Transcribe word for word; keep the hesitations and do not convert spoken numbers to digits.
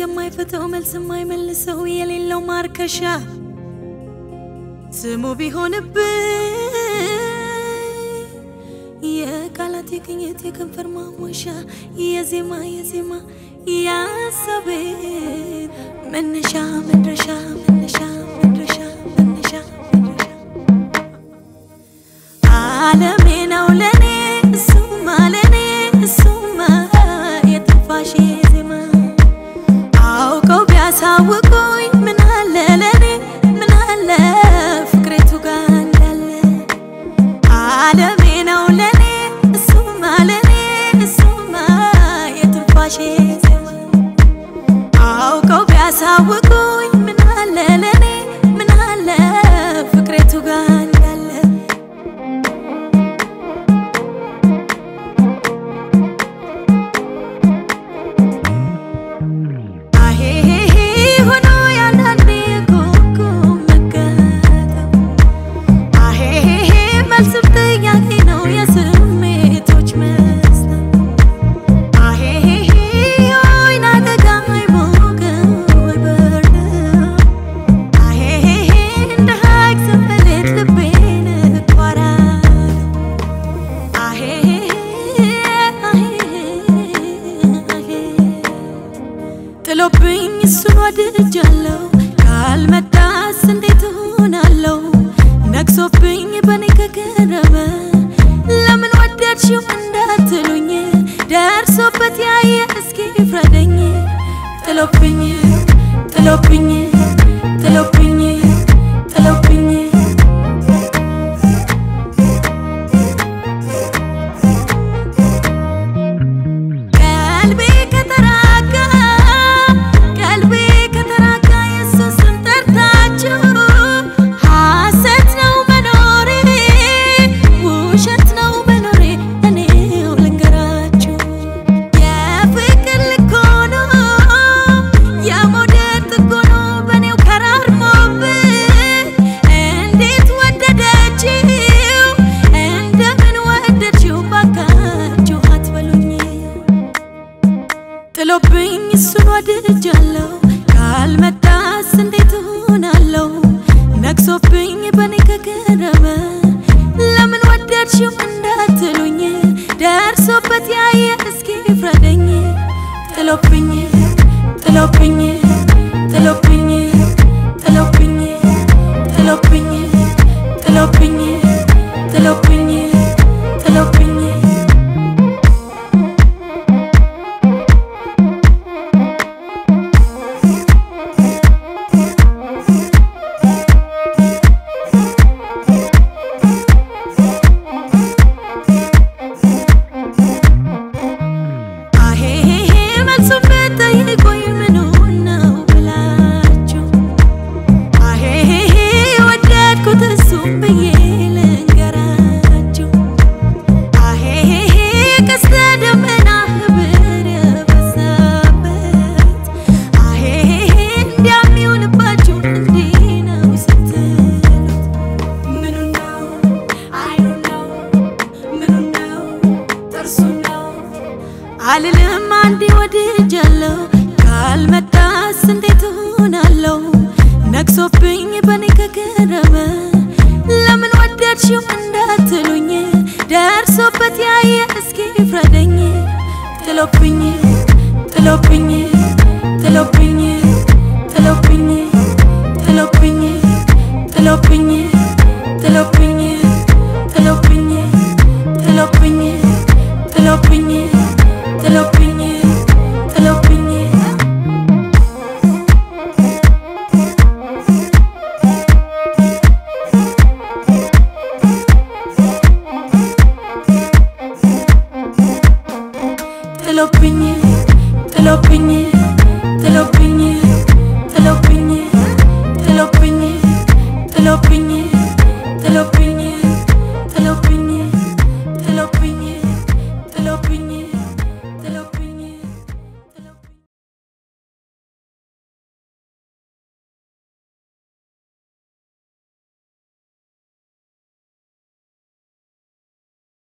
የማይፈተው መልስ የማይመልሰው የሌለው ማርከሻ ስሙ ቢሆንብኝ የቃላት የቅኝት የከንፈር ማሞሻ የዜማ የዜማ ያሰቤ መነሻ መድረሻ መነሻ መድረሻ መነሻ ዓለሜ ነው ለኔ እሱማ ለኔ እሱማ የትንፋሼ ዜማ አውቀው ቢያሳውቁኝ ምን አለ ለኔ ምን አለ ፍቅሬቱ ጋር እንዳለ ዓለሜ ነው ለኔ እሱማ ለኔ እሱማ የትንፋሼ ዜማ አውቀው ቢያሳውቁኝ ምን አለ ለኔ ምን አለ ፍቅሬቱ ጋር እንዳለ ጥሎብኝ እሱን ወድጃለሁ ካልመጣስ እንዴት ሆናለሁ ነክሶብኝ በኔ ከቀረበ ለምን ወደድሽው እንዳትሉኝ ደርሶበት ያየ እስኪ ፍረደኝ ጥሎብኝ ጥሎብኝ ጥሎብኝ ጥሎብኝ ጥሎብኝ እሱን ወድጃለሁ ካልመጣስ እንዴት ሆናለሁ ነክሶብኝ በኔ ከቀረበ ለምን ወደድሽው እንዳትሉኝ ደርሶበት ያየ እስኪ ፍረደኝ ጥሎብኝ ጥሎብኝ ጥሎብኝ ጥሎብኝ ጥሎብኝ ጥሎብኝ ጥሎብኝ ጥሎብኝ አልልም አንዴ ወድጃለሁ ካልመጣስ እንዴት ሆናለሁ ነክሶብኝ በኔ ከቀረበ ለምን ወደድሽው እንዳትሉኝ ደርሶበት ያየ እስኪ ፍረደኝ ጥሎብኝ ጥሎብኝ ጥሎብኝ ጥሎብኝ ጥሎብኝ ጥሎብኝ ጥሎብኝ ጥሎብኝ ጥሎብኝ ጥሎብኝ ጥሎብኝ ጥሎብኝ ጥሎብኝ ጥሎብኝ ጥሎብኝ